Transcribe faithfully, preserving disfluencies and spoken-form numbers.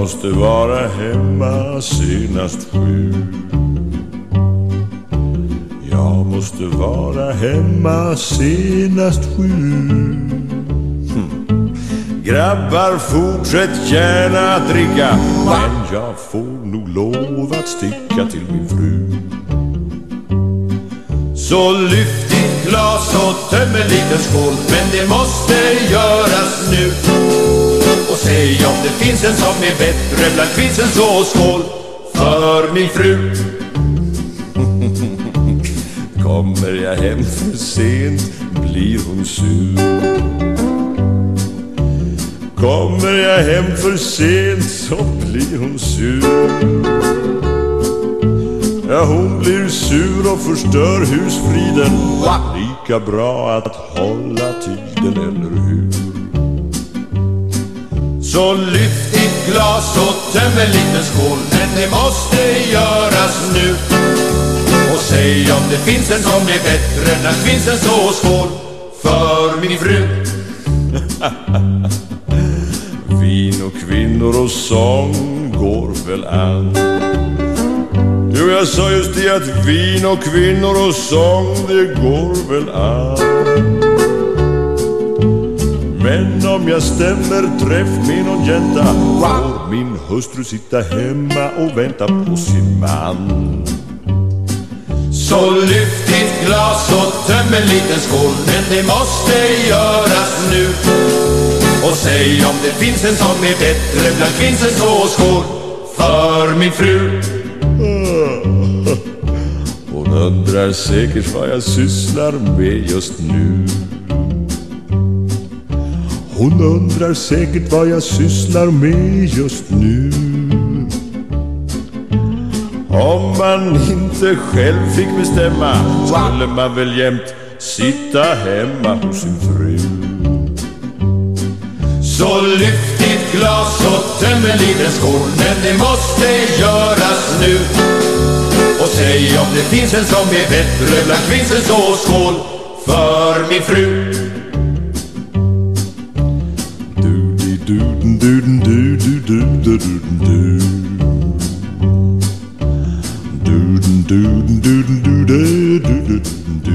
måste vara hemma senast sju. Jag måste vara hemma senast sju. hm. Grabbar, fortsätt gärna att dricka, men jag får nog lov att sticka till min fru. Så lyft ditt glas och töm en liten skål, men det måste göras nu. Och säg om det finns en som är bättre bland kvinsen, så skål för min fru. Kommer jag hem för sent blir hon sur. Kommer jag hem för sent så blir hon sur. Ja, hon blir sur och förstör husfriden. Lika bra att hålla tiden, eller hur? Så lyft ditt glas och töm en liten skål, men det måste göras nu. Och säg om det finns en som är bättre när finns en, så skål för min fru. Vin och kvinnor och sång går väl an. Jo, jag sa just det, att vin och kvinnor och sång, det går väl an. Men om jag stämmer träff med någon jänta, får min hustru sitta hemma och vänta på sin man. Så lyft ditt glas och töm en liten skål, men det måste göras nu. Och säg om det finns en som är bättre bland kvinsen, så skål för min fru. Hon undrar säkert vad jag sysslar med just nu. Hon undrar säkert vad jag sysslar med just nu. Om man inte själv fick bestämma, skulle man väl jämt sitta hemma hos sin fru. Så lyft ditt glas och töm en liten skål, men det måste göras nu. Och säg om det finns en som är bättre bland kvinsen, så skål för min fru. Duden duden du du du du du. Duden duden duden du du du du.